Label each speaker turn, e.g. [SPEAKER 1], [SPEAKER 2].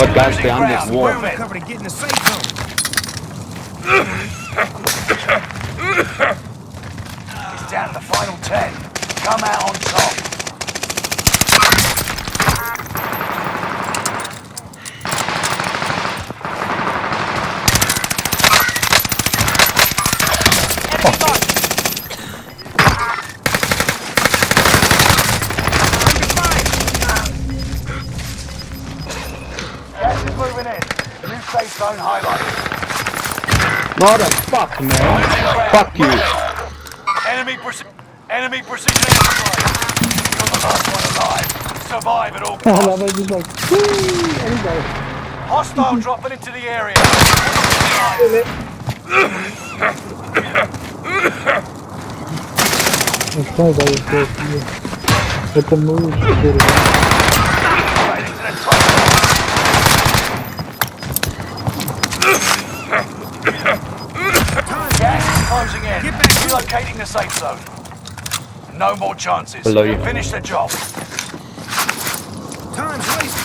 [SPEAKER 1] Got guys behind this wall.
[SPEAKER 2] Cover to get in the safe zone.
[SPEAKER 3] It's down to the final 10. Come out on top. Gas is moving in. New safe zone highlighted.
[SPEAKER 1] Motherfuck, man. Fuck you.
[SPEAKER 3] Enemy precision airstrike. You're the last one alive. Survive at all
[SPEAKER 4] I
[SPEAKER 3] costs.
[SPEAKER 4] love it, just like, woo, anybody.
[SPEAKER 3] Hostile dropping into the area.
[SPEAKER 4] It's funny that it's good. With the moves, you get it.
[SPEAKER 3] Right into the truck. Gas is closing in. Relocating the safe zone. No more chances.
[SPEAKER 1] Below you.
[SPEAKER 3] Finish the job.
[SPEAKER 2] Time's wasted.